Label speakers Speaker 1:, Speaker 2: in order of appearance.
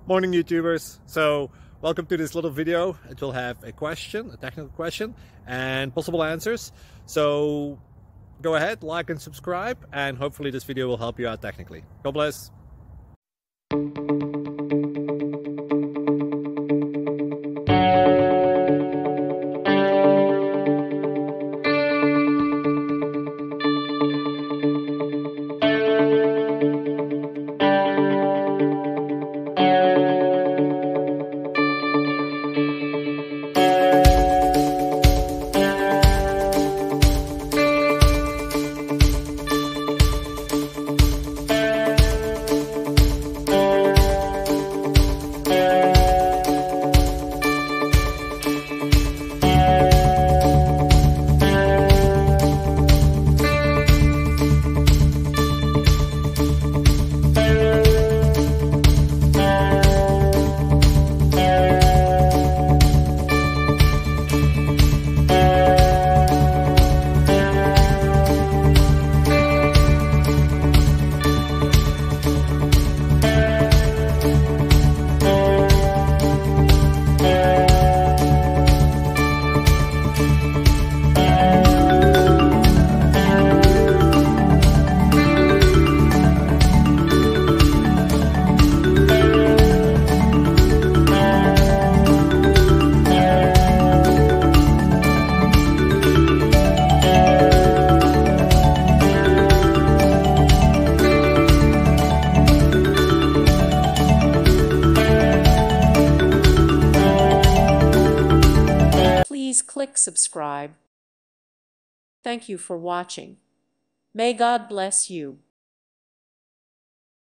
Speaker 1: Morning YouTubers. So welcome to this little video. It will have a question, a technical question, and possible answers. So go ahead, like and subscribe, and hopefully this video will help you out technically. God bless.
Speaker 2: Please click subscribe. Thank you for watching. May God bless you.